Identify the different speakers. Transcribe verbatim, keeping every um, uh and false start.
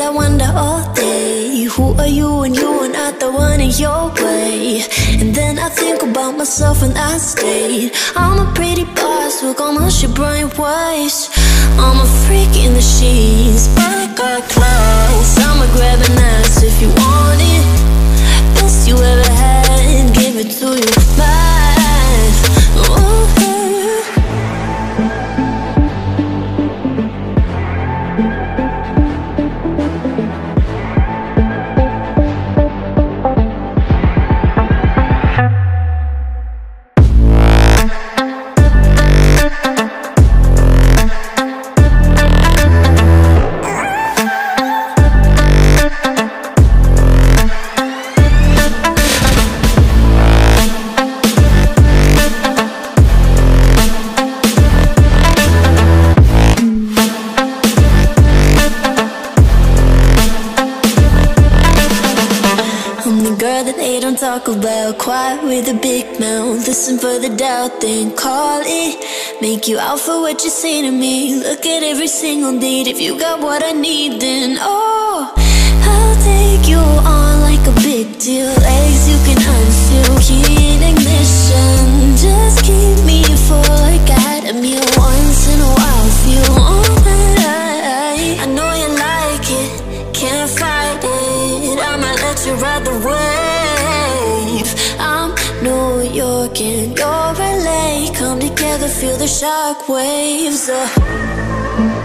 Speaker 1: I wonder all day, who are you when you are not the one in your way? And then I think about myself when I stay. I'm a pretty boss, look on my shit bright waves. I'm a freak in the sheets, but I got class. I'ma grab an ass if you want it. Best you ever had, give it to you fast. Ooh. Talk about quiet with a big mouth. Listen for the doubt, then call it. Make you out for what you say to me. Look at every single date. If you got what I need, then oh, I'll take you on like a big deal. Legs you can unfeel, key in ignition. Just keep me full like I had a meal once in a while. Feel all that I, I know you like it, can't fight it. I'ma let you ride the wave. I'm New York and you're L A. Come together, feel the shock waves. uh.